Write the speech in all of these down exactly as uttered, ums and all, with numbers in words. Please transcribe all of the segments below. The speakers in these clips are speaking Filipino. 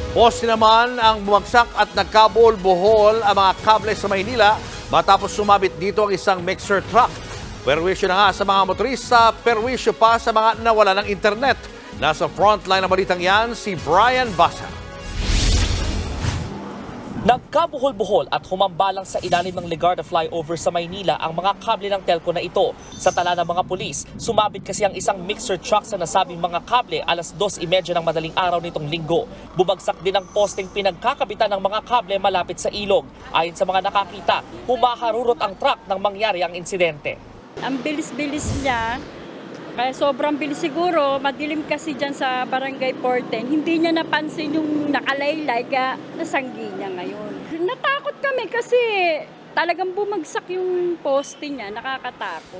Poste naman ang bumagsak at nagkabol-bohol ang mga kable sa Maynila matapos sumabit dito ang isang mixer truck. Perwisyo na nga sa mga motorista, perwisyo pa sa mga nawala ng internet. Nasa frontline ng balitang yan si Brian Basa. Nagkabuhol-buhol at humambalang sa ilalim ng Legarda flyover sa Maynila ang mga kable ng telco na ito. Sa tala ng mga pulis, sumabit kasi ang isang mixer truck sa nasabing mga kable alas dos trenta ng madaling araw nitong linggo. Bumagsak din ang posteng pinagkakabitan ng mga kable malapit sa ilog. Ayon sa mga nakakita, humaharurot ang truck nang mangyari ang insidente. Ang bilis-bilis niya. Kaya sobrang bilis siguro, madilim kasi dyan sa Barangay fourteen. Hindi niya napansin yung nakalaylay, kaya nasanggi niya ngayon. Natakot kami kasi talagang bumagsak yung poste niya, nakakatakot.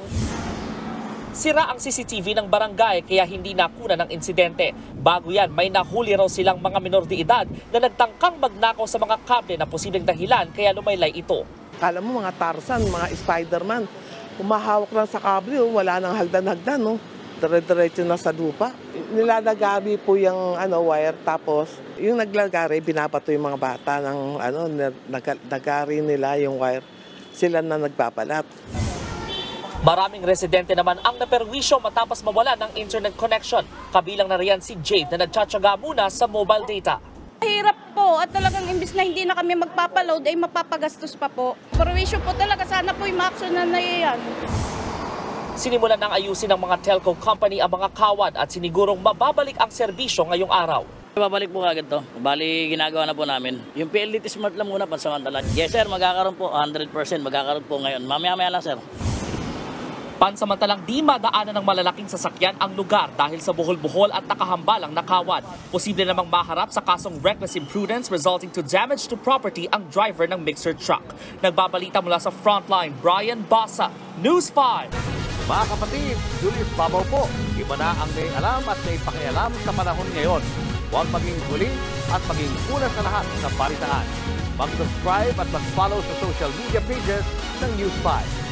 Sira ang C C T V ng barangay kaya hindi nakuna ng insidente. Bago yan, may nahuli raw silang mga minor de edad na nagtangkang magnakaw sa mga kable na posibleng dahilan kaya lumaylay ito. Kala mo mga Tarzan, mga Spider-Man. Umahawak lang sa kable, oh, wala nang hagdan-hagdan, no? Dire-diretso na sa lupa. Nilalagari po yung ano, wire, tapos yung naglagari, binabato yung mga bata ng ano, nagari nila yung wire. Sila na nagpapalat. Maraming residente naman ang naperwisyo matapos mawala ng internet connection. Kabilang na riyan si Jade na nagtsatsaga muna sa mobile data. Hirap po at talagang imbis na hindi na kami magpapaload ay mapapagastos pa po. Perwisyo po talaga, sana po yung maaksyonan na yan. Sinimulan ng ayusin ng mga telco company ang mga kawad at sinigurong mababalik ang serbisyo ngayong araw. Babalik po kagad to. Bali, ginagawa na po namin. Yung P L D T Smart lang muna pansamantala. Yes sir, magkakaroon po one hundred percent magkakaroon po ngayon. Mamaya-maya lang sir. Pansamantalang di madaanan ng malalaking sasakyan ang lugar dahil sa buhol-buhol at nakahambalang nakawad. Posible namang maharap sa kasong reckless imprudence resulting to damage to property ang driver ng mixer truck. Nagbabalita mula sa Frontline, Brian Basa, News five. Mga kapatid, Julius Babaw po. Iba na ang may alam at may pakialam sa panahon ngayon. Huwag maging huli at maging una sa lahat ng balitaan. Mag-subscribe at mag-follow sa social media pages ng News five.